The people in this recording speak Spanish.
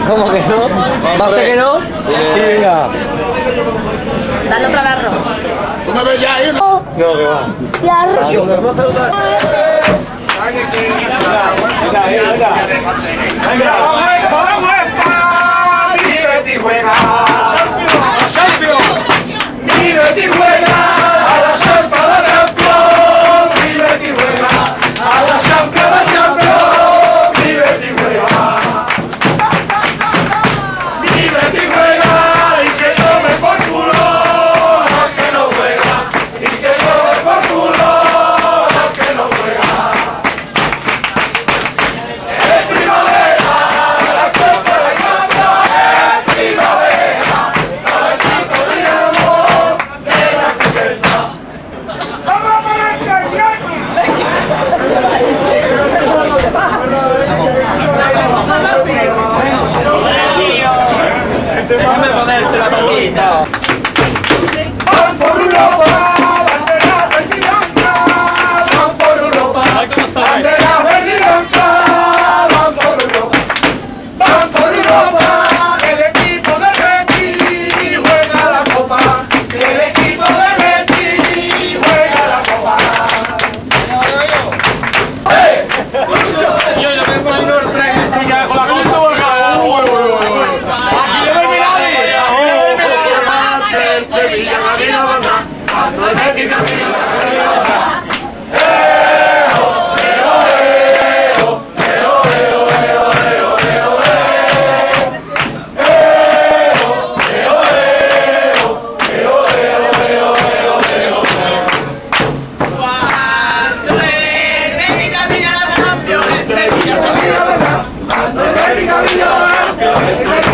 ¿Cómo que no? ¿Va a ser que no? Sí, venga. Dale otra vez arroz. ¿Tú me ves ya ahí? No, que va. Y arroz. Vamos a saludar. Déjame ponerte la patita. ¡Van por Europa! ¡Bandera verde y blanca! ¡Van por Europa! ¡Bandera verde y blanca! ¡Van por Europa! ¡Van por Europa! El equipo de Messi juega la copa. El equipo de Messi juega la copa. ¡Eh! Yo no me pongo el tren y ya con la copa. Sevilla camina banda, cuando el Betis camina banda. Cuando el Betis camina la Champions, Sevilla camina la Champions.